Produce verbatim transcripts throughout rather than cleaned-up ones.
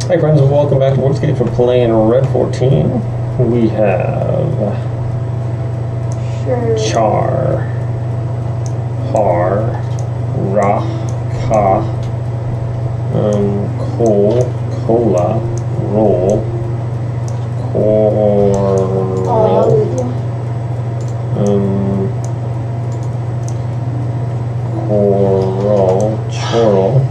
Hi friends, and welcome back to Wordscapes. We're playing Red fourteen. We have Sure. Char, Har, Ra, Ka, um, Kol, Cola, Roll, Coral, um, Coral, Choral.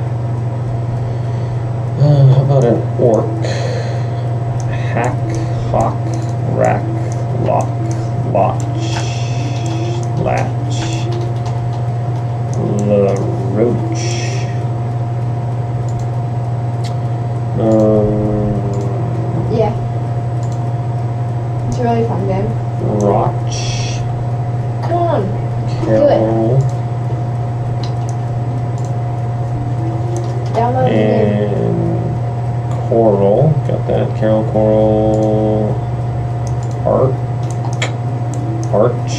Uh, how about an orc? Hack, hawk, rack, lock, lotch, latch, laroach. Um, Yeah. It's a really fun game. Roch, Come on. Carol, Download the game. and Coral. Got that. Carol, Coral, Arc, Arch,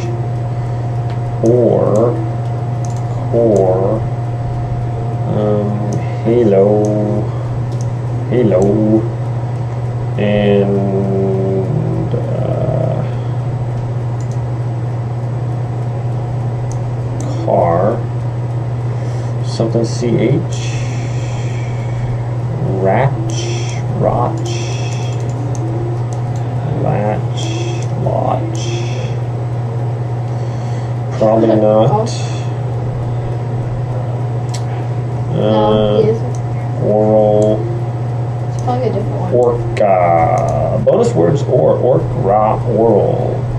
Or, Core, um, Halo, Halo, and uh, Car, something C H, Ratch, Rotch, Latch, Lotch. Probably not. No, it Uh, isn't. oral, It's probably a different one. orca. Bonus words or orc, ra, oral.